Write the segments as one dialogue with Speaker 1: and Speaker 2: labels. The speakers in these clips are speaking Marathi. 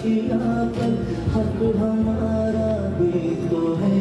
Speaker 1: यहाँ पर हक हमारा भी तो है।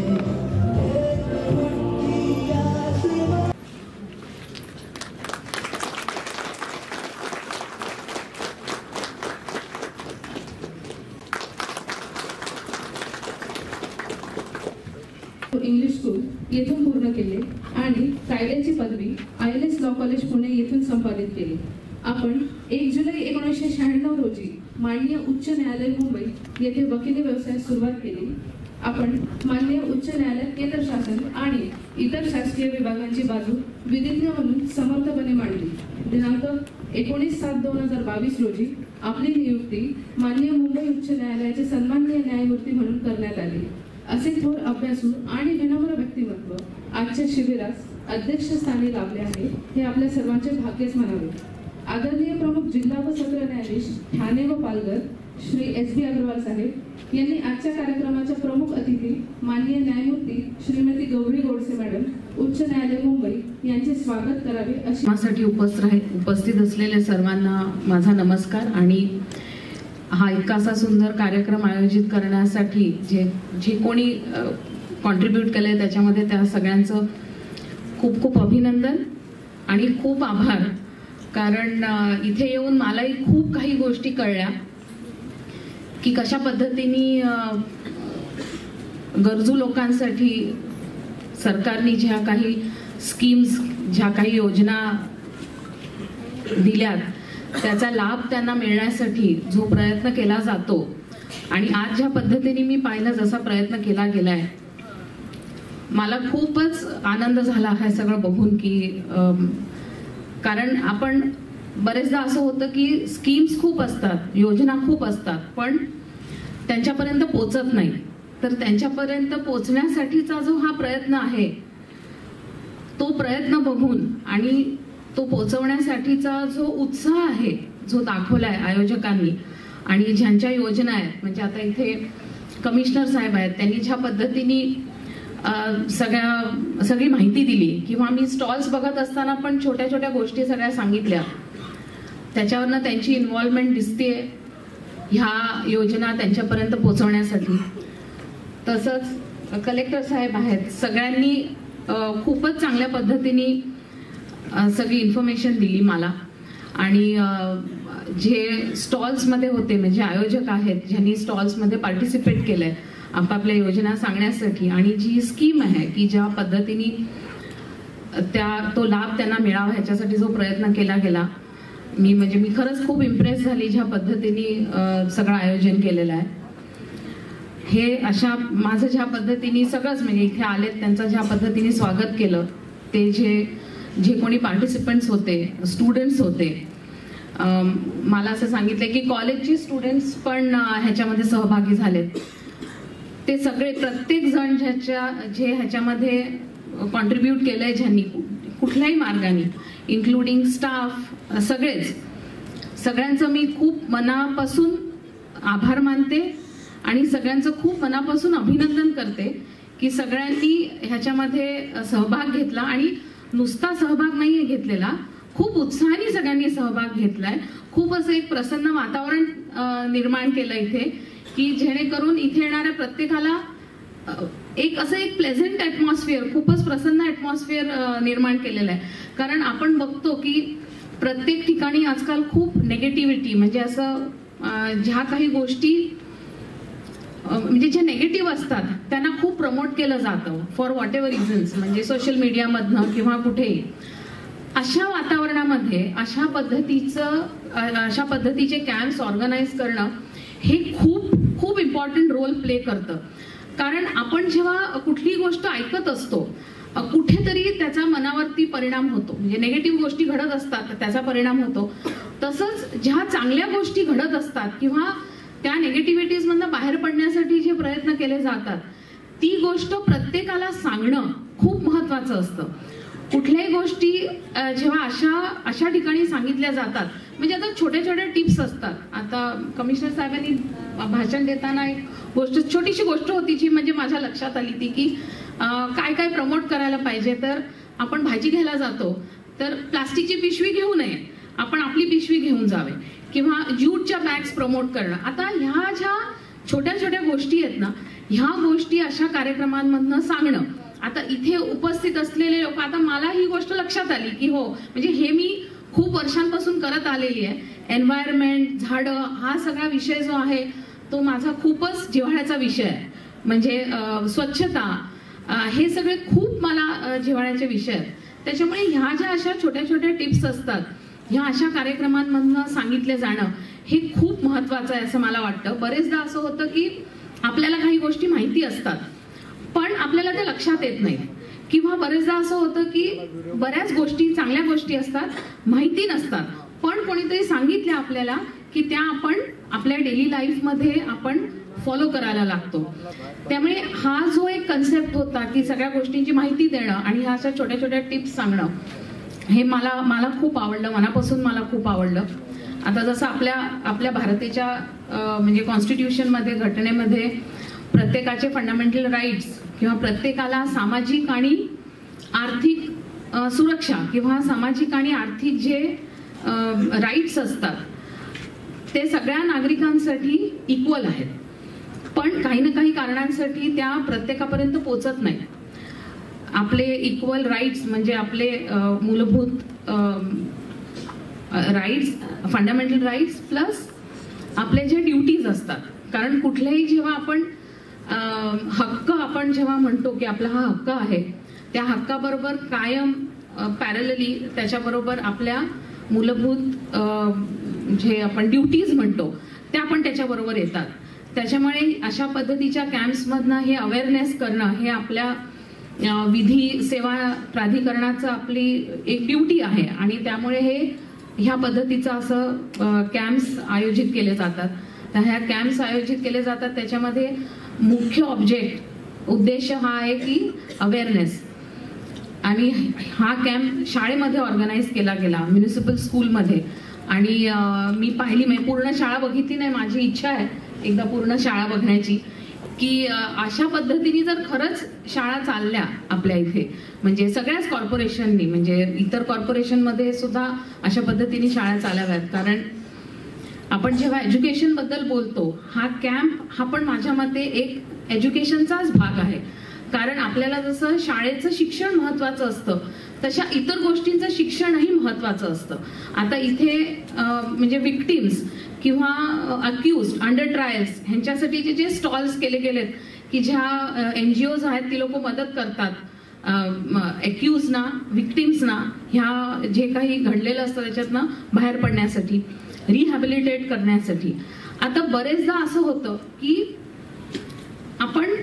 Speaker 2: इंग्लिश स्कूल येथून पूर्ण केले आणि कायद्याची पदवी ILS लॉ कॉलेज पुणे येथून संपादित केली। आपण 1 जुलै 1996 रोजी माननीय उच्च न्यायालय मुंबई येथे वकिली व्यवसायास सुरुवात केली। आपण माननीय उच्च न्यायालय केंद्र शासन आणि इतर शासकीय विभागांची बाजू विधिज्ञ म्हणून समर्थपणे मांडली। दिनांक 19/7/2022 रोजी आपली नियुक्ती माननीय मुंबई उच्च न्यायालयाचे सन्माननीय न्यायमूर्ती म्हणून करण्यात आली। असे थोर अभ्यासू आणि विनम्र व्यक्तिमत्व आजच्या शिबिरास अध्यक्षस्थानी लाभले आहे हे आपल्या सर्वांचे भाग्यच म्हणावे। आदरणीय प्रमुख जिल्हा व सत्र न्यायाधीश ठाणे व पालघर श्री SB अग्रवाल साहेब यांनी आजच्या कार्यक्रमाच्या प्रमुख अतिथी माननीय न्यायमूर्ती श्रीमती गौरी गोडसे मॅडम उच्च न्यायालय मुंबई यांचे स्वागत करावे अशी
Speaker 3: माझ्यासाठी उपस्थित असलेल्या सर्वांना माझा नमस्कार। आणि हा इतकासा सुंदर कार्यक्रम आयोजित करण्यासाठी जे कोणी कॉन्ट्रीब्यूट केलंय त्याच्यामध्ये त्या सगळ्यांचं खूप खूप अभिनंदन आणि खूप आभार। कारण इथे येऊन मलाही खूप काही गोष्टी कळल्या की कशा पद्धतीने गरजू लोकांसाठी सरकारने ज्या काही स्कीम्स ज्या काही योजना दिल्यात त्याचा लाभ त्यांना मिळण्यासाठी जो प्रयत्न केला जातो आणि आज ज्या पद्धतीने मी पाहिलं जसा प्रयत्न केला गेलाय मला खूपच आनंद झाला हे सगळं बघून की कारण आपण बरेचदा असं होतं की स्कीम्स खूप असतात योजना खूप असतात पण त्यांच्यापर्यंत पोहोचत नाही। तर त्यांच्यापर्यंत पोहोचण्यासाठीचा जो हा प्रयत्न आहे तो प्रयत्न बघून आणि तो पोहोचवण्यासाठीचा जो उत्साह आहे जो दाखवलाय आयोजकांनी आणि ज्यांच्या योजना आहेत म्हणजे आता इथे कमिशनर साहेब आहेत त्यांनी ज्या पद्धतीने सगळी माहिती दिली किंवा मी स्टॉल्स बघत असताना पण छोट्या छोट्या गोष्टी सगळ्या सांगितल्या त्याच्यावरनं त्यांची इन्व्हॉल्वमेंट दिसतेय ह्या योजना त्यांच्यापर्यंत पोहोचवण्यासाठी। तसंच कलेक्टर साहेब आहेत सगळ्यांनी खूपच चांगल्या पद्धतीने सगळी इन्फॉर्मेशन दिली मला। आणि जे स्टॉल्समध्ये होते म्हणजे आयोजक आहेत ज्यांनी स्टॉल्समध्ये पार्टिसिपेट केलंय आपापल्या योजना सांगण्यासाठी आणि जी स्कीम आहे की ज्या पद्धतीने तो लाभ त्यांना मिळावा ह्याच्यासाठी जो प्रयत्न केला गेला मी खरंच खूप इम्प्रेस झाली ज्या पद्धतीने सगळं आयोजन केलेलं आहे। हे अशा माझं ज्या पद्धतीने सगळंच म्हणजे इथे आलेत त्यांचं ज्या पद्धतीने स्वागत केलं ते जे कोणी पार्टिसिपंट्स होते स्टुडंट्स होते मला असं सांगितलं की कॉलेजचे स्टुडंट्स पण ह्याच्यामध्ये सहभागी झालेत। ते सगळे प्रत्येक जण ह्याच्यामध्ये कॉन्ट्रीब्यूट केलंय ज्यांनी कुठल्याही मार्गाने इन्क्लुडिंग स्टाफ सगळ्यांचं मी खूप मनापासून आभार मानते आणि सगळ्यांचं खूप मनापासून अभिनंदन करते की सगळ्यांनी ह्याच्यामध्ये सहभाग घेतला आणि नुसता सहभाग नाहीये घेतलेला खूप उत्साहाने सगळ्यांनी सहभाग घेतलाय। खूप असं एक प्रसन्न वातावरण निर्माण केलं इथे की जेणेकरून इथे येणाऱ्या प्रत्येकाला एक प्लेझेंट ॲटमॉस्फिअर खूपच प्रसन्न ॲटमॉस्फिअर निर्माण केलेलं आहे। कारण आपण बघतो की प्रत्येक ठिकाणी आजकाल खूप नेगेटिव्हिटी म्हणजे असं ज्या काही गोष्टी म्हणजे जे नेगेटिव्ह असतात त्यांना खूप प्रमोट केलं जातं फॉर व्हॉट एव्हर रिझन्स म्हणजे सोशल मीडियामधनं किंवा कुठेही। अशा वातावरणामध्ये अशा पद्धतीचे कॅम्प्स ऑर्गनाईज करणं हे खूप खूप इम्पॉर्टंट रोल प्ले करतं। कारण आपण जेव्हा कुठली गोष्ट ऐकत असतो कुठेतरी त्याचा मनावरती परिणाम होतो म्हणजे नेगेटिव्ह गोष्टी घडत असतात त्याचा परिणाम होतो। तसंच ज्या चांगल्या गोष्टी घडत असतात किंवा त्या नेगेटिव्हिटीज मधनं बाहेर पडण्यासाठी जे प्रयत्न केले जातात ती गोष्ट प्रत्येकाला सांगणं खूप महत्वाचं असतं। कुठल्याही गोष्टी जेव्हा अशा ठिकाणी सांगितल्या जातात म्हणजे आता छोट्या छोट्या टिप्स असतात। आता कमिशनर साहेबांनी भाषण देताना एक छोटीशी गोष्ट होती जी म्हणजे माझ्या लक्षात आली ती की काय काय प्रमोट करायला पाहिजे। तर आपण भाजी घ्यायला जातो तर प्लास्टिकची पिशवी घेऊ नये आपण आपली पिशवी घेऊन जावे किंवा ज्यूटच्या बॅग्स प्रमोट करणं। आता ह्या ज्या छोट्या छोट्या गोष्टी आहेत ना, ह्या गोष्टी अशा कार्यक्रमांमधनं सांगणं. आता इथे उपस्थित असलेले लोक, आता मला ही गोष्ट लक्षात आली की हो, म्हणजे हे मी खूप वर्षांपासून करत आलेली आहे. एन्व्हायरमेंट, झाडं, हा सगळा विषय जो आहे तो माझा खूपच जिव्हाळ्याचा विषय आहे. म्हणजे स्वच्छता, हे सगळे खूप मला जिव्हाळ्याचे विषय आहेत. त्याच्यामुळे ह्या ज्या अशा छोट्या छोट्या टिप्स असतात, ह्या अशा कार्यक्रमांमधनं सांगितले जाणं हे खूप महत्वाचं आहे असं मला वाटतं. बरेचदा असं होतं की आपल्याला काही गोष्टी माहिती असतात पण आपल्याला ते लक्षात येत नाही, किंवा बरेचदा असं होतं की बऱ्याच गोष्टी, चांगल्या गोष्टी असतात, माहिती नसतात, पण कोणीतरी सांगितल्या आपल्याला की त्या आपण आपल्या डेली लाईफमध्ये आपण फॉलो करायला लागतो. त्यामुळे हा जो एक कन्सेप्ट होता की सगळ्या गोष्टींची माहिती देणं आणि ह्या अशा छोट्या छोट्या टिप्स सांगणं, हे मला खूप आवडलं, मनापासून मला खूप आवडलं. आता जसं आपल्या भारताच्या म्हणजे कॉन्स्टिट्यूशनमध्ये, घटनेमध्ये प्रत्येकाचे फंडामेंटल राईट्स किंवा प्रत्येकाला सामाजिक आणि आर्थिक सुरक्षा किंवा सामाजिक आणि आर्थिक जे राईट्स असतात ते सगळ्या नागरिकांसाठी इक्वल आहेत, पण काही ना काही कारणांसाठी त्या प्रत्येकापर्यंत पोहोचत नाही. आपले इक्वल राईट्स म्हणजे आपले मूलभूत राईट्स, फंडामेंटल राईट्स प्लस आपले जे ड्युटीज असतात. कारण कुठल्याही जेव्हा आपण हक्क आपण जेव्हा म्हणतो की आपला हा हक्क आहे, त्या हक्काबरोबर कायम पॅरलली त्याच्याबरोबर आपल्या मूलभूत जे आपण ड्युटीज म्हणतो त्या पण त्याच्याबरोबर येतात. त्याच्यामुळे अशा पद्धतीच्या कॅम्प्समधनं हे अवेअरनेस करणं हे आपल्या विधी सेवा प्राधिकरणाचं आपली एक ड्युटी आहे आणि त्यामुळे ह्या पद्धतीचं असं कॅम्प्स आयोजित केले जातात. तर ह्या कॅम्प्स आयोजित केले जातात त्याच्यामध्ये मुख्य उद्देश हा आहे की अवेअरनेस. आणि हा कॅम्प शाळेमध्ये ऑर्गनाईज केला गेला, म्युनिसिपल स्कूलमध्ये. आणि मी पाहिली, मी पूर्ण शाळा बघितली नाही, माझी इच्छा आहे एकदा पूर्ण शाळा बघण्याची, की अशा पद्धतीने जर खरंच शाळा चालल्या आपल्या इथे, म्हणजे सगळ्याच कॉर्पोरेशननी, म्हणजे इतर कॉर्पोरेशनमध्ये सुद्धा अशा पद्धतीने शाळा चालाव्यात. कारण आपण जेव्हा एज्युकेशन बद्दल बोलतो, हा कॅम्प हा पण माझ्या मते एक एज्युकेशनचाच भाग आहे. कारण आपल्याला जसं शाळेचं शिक्षण महत्वाचं असतं तशा इतर गोष्टींचं शिक्षणही महत्वाचं असतं. आता इथे म्हणजे विक्टिम्स किंवा अक्यूज्ड, अंडर ट्रायल्स ह्यांच्यासाठी जे स्टॉल्स केले गेलेत की ज्या NGOs आहेत ती लोक मदत करतात अक्यूजना, विक्टिम्सना ह्या जे काही घडलेलं असतं त्याच्यातनं बाहेर पडण्यासाठी, रिहॅबिलिटेट करण्यासाठी. आता बरेचदा असं होतं की आपण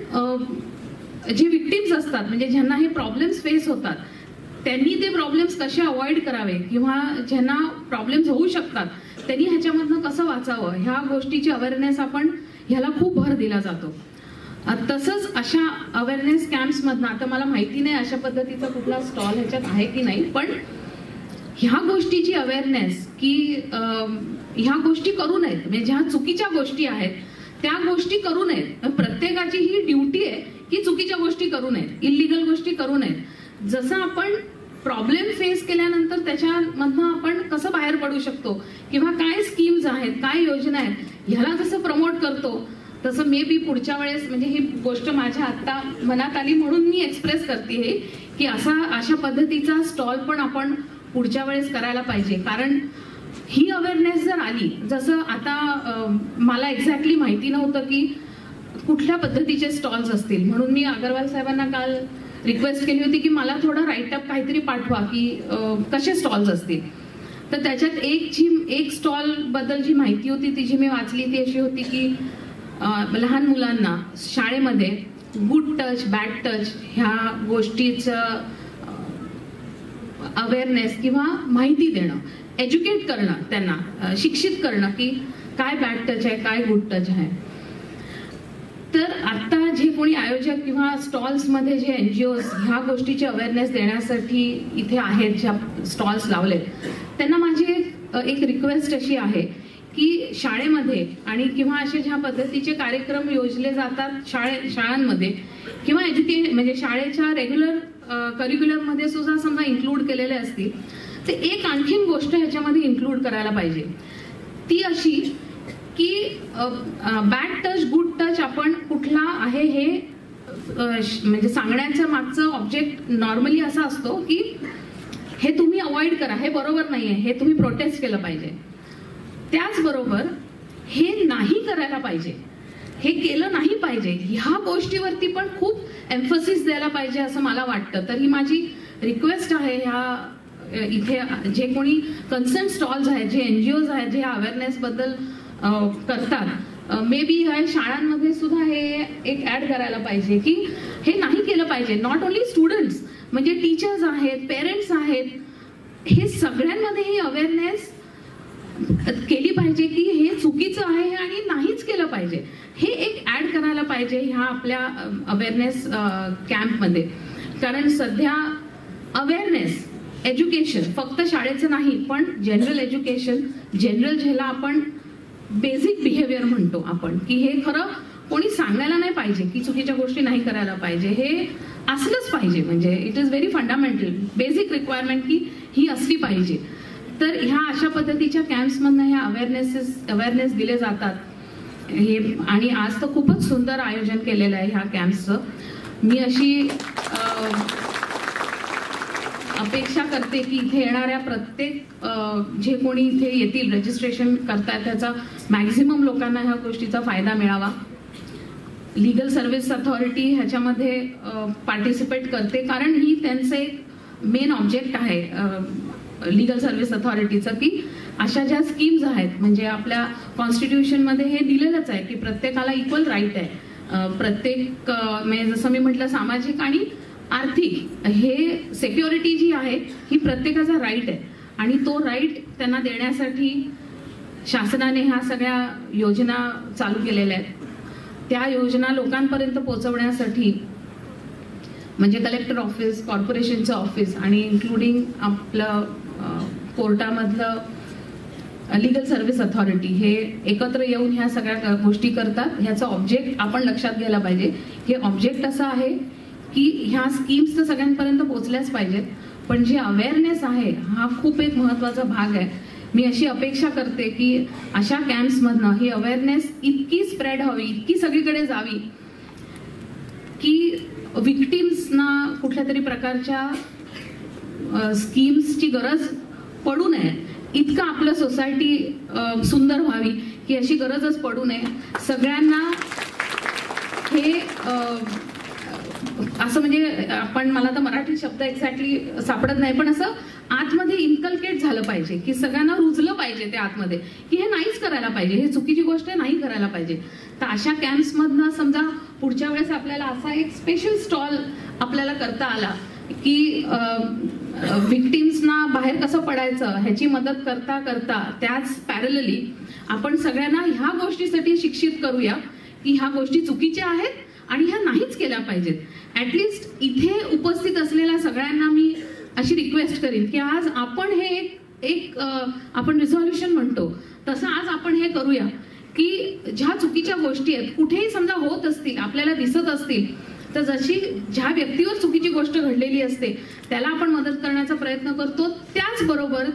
Speaker 3: जे विक्टिम्स असतात, म्हणजे ज्यांना हे प्रॉब्लेम्स फेस होतात, त्यांनी ते प्रॉब्लेम्स कसे अवॉइड करावे किंवा ज्यांना प्रॉब्लेम्स होऊ शकतात त्यांनी ह्याच्यामधनं कसं वाचावं, ह्या गोष्टीची अवेअरनेस आपण ह्याला खूप भर दिला जातो. तसंच अशा अवेअरनेस कॅम्प्समधनं, आता मला माहिती नाही अशा पद्धतीचा कुठला स्टॉल ह्याच्यात आहे की नाही, पण ह्या गोष्टीची अवेअरनेस की ह्या गोष्टी करू नयेत, म्हणजे ज्या चुकीच्या गोष्टी आहेत त्या गोष्टी करू नयेत. प्रत्येकाची ही ड्युटी आहे की चुकीच्या गोष्टी करू नयेत, इलिगल गोष्टी करू नयेत. जसं आपण प्रॉब्लेम फेस केल्यानंतर त्याच्यामधनं आपण कसं बाहेर पडू शकतो किंवा काय स्कीम्स आहेत, काय योजना आहेत, ह्याला जसं प्रमोट करतो तसं मे बी पुढच्या वेळेस, म्हणजे ही गोष्ट माझ्या आत्ता मनात आली म्हणून मी एक्सप्रेस करते हे की अशा पद्धतीचा स्टॉल पण आपण पुढच्या वेळेस करायला पाहिजे. कारण ही अवेअरनेस जर आली, जसं आता मला एक्झॅक्टली माहिती नव्हतं की कुठल्या पद्धतीचे स्टॉल्स असतील, म्हणून मी अगरवाल साहेबांना काल रिक्वेस्ट केली होती की मला थोडं राईटअप काहीतरी पाठवा की कसे स्टॉल्स असतील. तर त्याच्यात एक स्टॉल बद्दल जी माहिती होती ती जी मी वाचली ती अशी होती की लहान मुलांना शाळेमध्ये गुड टच, बॅड टच ह्या गोष्टीचं अवेअरनेस किंवा माहिती देणं, एज्युकेट करणं, त्यांना शिक्षित करणं की काय बॅड टच आहे, काय गुड टच आहे. तर आता जे कोणी आयोजक किंवा स्टॉल्समध्ये जे NGOs ह्या गोष्टीची अवेअरनेस देण्यासाठी इथे आहेत, ज्या स्टॉल्स लावलेत, त्यांना माझी एक रिक्वेस्ट अशी आहे की शाळेमध्ये आणि किंवा असे ज्या पद्धतीचे कार्यक्रम योजले जातात शाळांमध्ये किंवा म्हणजे शाळेच्या रेग्युलर करिक्युलममध्ये सुद्धा समजा इन्क्लूड केलेले असतील, ते एक आणखीन गोष्ट ह्याच्यामध्ये इन्क्लूड करायला पाहिजे. ती अशी की बॅड टच, गुड टच कुठला आहे हे म्हणजे सांगण्याचं मागचं ऑब्जेक्ट नॉर्मली असा असतो की हे तुम्ही अवॉइड करा, हे बरोबर नाहीये, हे तुम्ही प्रोटेस्ट केलं पाहिजे. त्याचबरोबर हे नाही करायला पाहिजे, हे केलं नाही पाहिजे, ह्या गोष्टीवरती पण खूप एम्फसिस द्यायला पाहिजे असं मला वाटतं. तर ही माझी रिक्वेस्ट आहे ह्या इथे जे कोणी कन्सर्न स्टॉल्स आहेत, जे NGOs आहेत, जे अवेअरनेस बद्दल करतात, मे बी ह्या शाळांमध्ये सुद्धा हे एक ऍड करायला पाहिजे की हे नाही केलं पाहिजे. नॉट ओन्ली स्टुडंट्स, म्हणजे टीचर्स आहेत, पेरेंट्स आहेत, हे सगळ्यांमध्ये ही अवेअरनेस केली पाहिजे की हे चुकीचं आहे आणि नाहीच केलं पाहिजे. हे एक ऍड करायला पाहिजे ह्या आपल्या अवेअरनेस कॅम्पमध्ये. कारण सध्या अवेअरनेस एज्युकेशन फक्त शाळेचं नाही, पण जनरल एज्युकेशन, जनरल ज्याला आपण बेसिक बिहेवियर म्हणतो आपण, की हे खरं कोणी सांगायला नाही पाहिजे की चुकीच्या गोष्टी नाही करायला पाहिजे, हे असलंच पाहिजे. म्हणजे it is very fundamental basic requirement की ही असली पाहिजे. तर ह्या अशा पद्धतीच्या कॅम्प्समधनं ह्या अवेअरनेस दिले जातात हे. आणि आज तर खूपच सुंदर आयोजन केलेलं आहे ह्या कॅम्प्सचं. मी अशी अपेक्षा करते की इथे येणाऱ्या प्रत्येक जे कोणी इथे येतील रजिस्ट्रेशन करतायत त्याचा मॅक्झिमम लोकांना ह्या गोष्टीचा फायदा मिळावा. लीगल सर्व्हिस अथॉरिटी ह्याच्यामध्ये पार्टिसिपेट करते कारण ही त्यांचं एक मेन ऑब्जेक्ट आहे लीगल सर्व्हिस अथॉरिटीचं, की अशा ज्या स्कीम्स आहेत, म्हणजे आपल्या कॉन्स्टिट्यूशनमध्ये हे दिलेलंच आहे की प्रत्येकाला इक्वल राईट आहे. प्रत्येक म्हणजे जसं मी म्हटलं सामाजिक आणि आर्थिक हे सिक्युरिटी जी आहे ही प्रत्येकाचा राईट आहे आणि तो राईट त्यांना देण्यासाठी शासनाने ह्या सगळ्या योजना चालू केलेल्या आहेत. त्या योजना लोकांपर्यंत पोहोचवण्यासाठी म्हणजे कलेक्टर ऑफिस, कॉर्पोरेशनचं ऑफिस आणि इन्क्लुडिंग आपलं कोर्टामधलं लीगल सर्व्हिस अथॉरिटी हे एकत्र येऊन ह्या सगळ्या गोष्टी करतात. ह्याचं ऑब्जेक्ट आपण लक्षात घ्यायला पाहिजे. हे ऑब्जेक्ट असं आहे की ह्या स्कीम्स तर सगळ्यांपर्यंत पोहोचल्याच पाहिजेत, पण जे अवेअरनेस आहे हा खूप एक महत्त्वाचा भाग आहे. मी अशी अपेक्षा करते की अशा कॅम्प्समधनं ही अवेअरनेस इतकी स्प्रेड व्हावी, इतकी सगळीकडे जावी की विक्टिम्सना कुठल्या तरी प्रकारच्या स्कीम्सची गरज पडू नये. इतकं आपलं सोसायटी सुंदर व्हावी की अशी गरजच पडू नये. सगळ्यांना हे असं म्हणजे आपण, मला तर मराठी शब्द एक्झॅक्टली सापडत नाही, पण असं आतमध्ये इन्कल्केट झालं पाहिजे की सगळ्यांना रुजलं पाहिजे ते आतमध्ये की हे नाहीच करायला पाहिजे, हे चुकीची गोष्ट नाही करायला पाहिजे. तर अशा कॅम्प्समधनं समजा पुढच्या वेळेस आपल्याला असा एक स्पेशल स्टॉल आपल्याला करता आला की विक्टिम्सना बाहेर कसं पडायचं ह्याची मदत करता करता त्याच पॅरलली आपण सगळ्यांना ह्या गोष्टीसाठी शिक्षित करूया की ह्या गोष्टी चुकीच्या आहेत आणि ह्या नाहीच केल्या पाहिजेत. ऍटलिस्ट इथे उपस्थित असलेल्या सगळ्यांना मी अशी रिक्वेस्ट करीन की आज आपण हे एक आपण रिझॉल्युशन म्हणतो तसं आज आपण हे करूया की ज्या चुकीच्या गोष्टी आहेत कुठेही समजा होत असतील, आपल्याला दिसत असतील, तर जशी ज्या व्यक्तीवर चुकीची गोष्ट घडलेली असते त्याला आपण मदत करण्याचा प्रयत्न करतो, त्याचबरोबर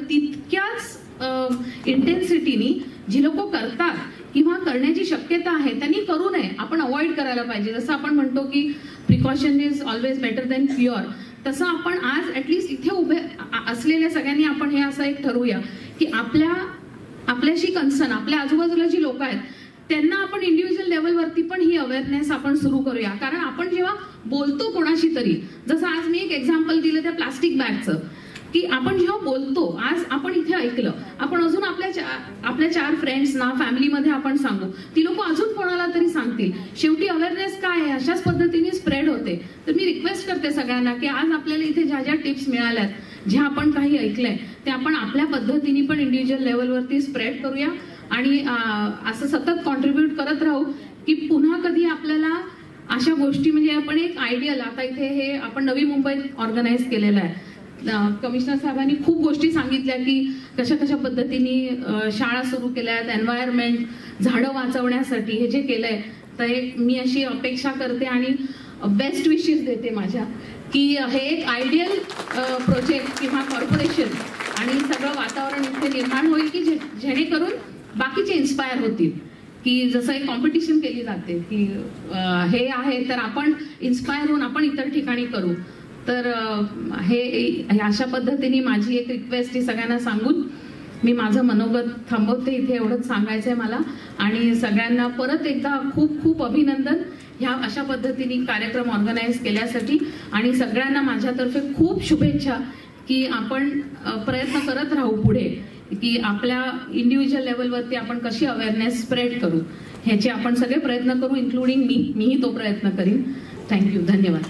Speaker 3: तितक्याच इंटेन्सिटीनी जी लोक करतात किंवा करण्याची शक्यता आहे त्यांनी करू नये, आपण अवॉइड करायला पाहिजे. जसं आपण म्हणतो की precaution is always better than cure, तसं आपण आज ऍटलिस्ट इथे उभे असलेल्या सगळ्यांनी आपण हे असं एक ठरवूया की आपल्याशी कन्सर्न, आपल्या आजूबाजूला जी लोक आहेत त्यांना आपण इंडिव्हिज्युअल लेवलवरती पण ही अवेअरनेस आपण सुरू करूया. कारण आपण जेव्हा बोलतो कोणाशी तरी, जसं आज मी एक एक्झाम्पल दिलं त्या प्लास्टिक बॅगचं, की आपण जेव्हा बोलतो, आज आपण इथे ऐकलं, आपण अजून आपल्या 4 फ्रेंड्सना, फॅमिलीमध्ये आपण सांगू, ती लोक अजून कोणाला तरी सांगतील. शेवटी अवेअरनेस काय आहे अशाच पद्धतीने स्प्रेड होते. तर मी रिक्वेस्ट करते सगळ्यांना की आज आपल्याला इथे ज्या ज्या टिप्स मिळाल्यात, ज्या आपण काही ऐकलंय ते आपण आपल्या पद्धतीने पण इंडिव्हिज्युअल लेवलवरती स्प्रेड करूया आणि असं सतत कॉन्ट्रीब्यूट करत राहू की पुन्हा कधी आपल्याला अशा गोष्टी, म्हणजे आपण एक आयडियल, आता इथे हे आपण नवी मुंबईत ऑर्गनाईज केलेलं आहे. कमिशनर साहेबांनी खूप गोष्टी सांगितल्या की कशा कशा पद्धतीने शाळा सुरू केल्या आहेत, एन्व्हायरमेंट, झाडं वाचवण्यासाठी हे जे केलंय. तर एक मी अशी अपेक्षा करते आणि बेस्ट विशेस देते माझ्या की हे एक आयडियल प्रोजेक्ट किंवा कॉर्पोरेशन आणि सगळं वातावरण इथे निर्माण होईल की जेणेकरून बाकीचे इन्स्पायर होतील की जसं एक कॉम्पिटिशन केली जाते की हे आहे तर आपण इन्स्पायर होऊन आपण इतर ठिकाणी करू. तर हे अशा पद्धतीने माझी एक रिक्वेस्ट ही सगळ्यांना सांगून मी माझं मनोगत थांबवते इथे. एवढंच सांगायचं आहे मला. आणि सगळ्यांना परत एकदा खूप खूप अभिनंदन ह्या अशा पद्धतीने कार्यक्रम ऑर्गनाईज केल्यासाठी. आणि सगळ्यांना माझ्यातर्फे खूप शुभेच्छा की आपण प्रयत्न करत राहू पुढे की आपल्या इंडिव्हिज्युअल लेवलवरती आपण कशी अवेअरनेस स्प्रेड करू ह्याचे आपण सगळे प्रयत्न करू, इन्क्लुडिंग मीही तो प्रयत्न करीन. थँक्यू. धन्यवाद.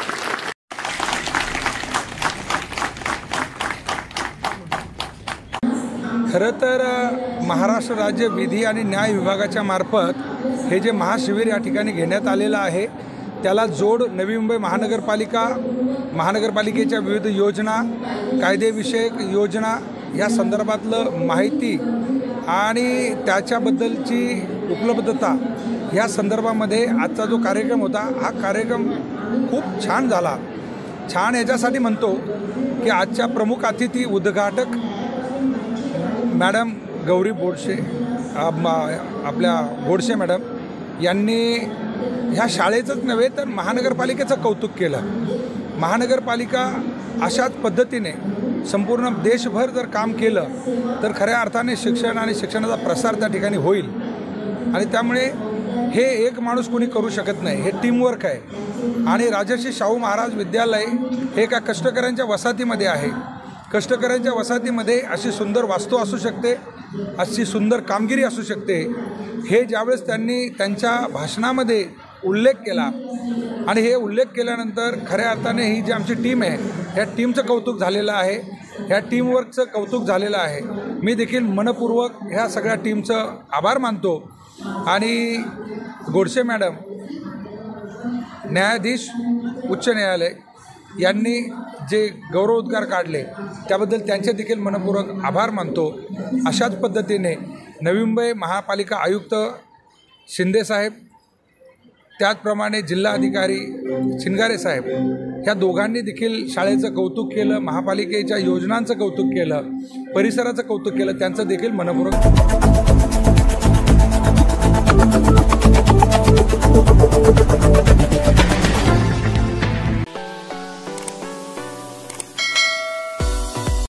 Speaker 4: खरं तर महाराष्ट्र राज्य विधी आणि न्याय विभागाच्या मार्फत हे जे महाशिबिर या ठिकाणी घेण्यात आलेलं आहे त्याला जोड नवी मुंबई महानगरपालिकेच्या विविध योजना, कायदेविषयक योजना या संदर्भातलं माहिती आणि त्याच्याबद्दलची उपलब्धता या संदर्भामध्ये आजचा जो कार्यक्रम होता हा कार्यक्रम खूप छान झाला. छान याच्यासाठी म्हणतो की आजच्या प्रमुख अतिथी उद्घाटक मॅडम गौरी बोडसे, आपल्या बोडसे मॅडम यांनी ह्या शाळेचंच नव्हे तर महानगरपालिकेचं कौतुक केलं. महानगरपालिका अशाच पद्धतीने संपूर्ण देशभर जर काम केलं तर खऱ्या अर्थाने शिक्षण आणि शिक्षणाचा प्रसार त्या ठिकाणी होईल. आणि त्यामुळे हे एक माणूस कोणी करू शकत नाही, हे टीमवर्क आहे. आणि राजर्षी शाहू महाराज विद्यालय हे एका कष्टकऱ्यांच्या वसाहतीमध्ये आहे. कष्टकऱ्यांच्या वसाहतीमध्ये अशी सुंदर वास्तू असू शकते, अशी सुंदर कामगिरी असू शकते, हे ज्यावेळेस त्यांनी त्यांच्या भाषणामध्ये उल्लेख केला आणि हे उल्लेख केल्यानंतर खऱ्या अर्थाने ही जी आमची टीम आहे ह्या टीमचं कौतुक झालेलं आहे, ह्या टीमवर्कचं कौतुक झालेलं आहे. मी देखील मनपूर्वक ह्या सगळ्या टीमचं आभार मानतो. आणि गोडसे मॅडम, न्यायाधीश उच्च न्यायालय यांनी जे गौरवोद्गार काढले त्याबद्दल त्यांचे देखील मनपूर्वक आभार मानतो. अशाच पद्धतीने नवी मुंबई महापालिका आयुक्त शिंदेसाहेब, त्याचप्रमाणे जिल्हाधिकारी शिंगारे साहेब ह्या दोघांनी देखील शाळेचं कौतुक केलं, महापालिकेच्या योजनांचं कौतुक केलं, परिसराचं कौतुक केलं. त्यांचं देखील मनपूर्वक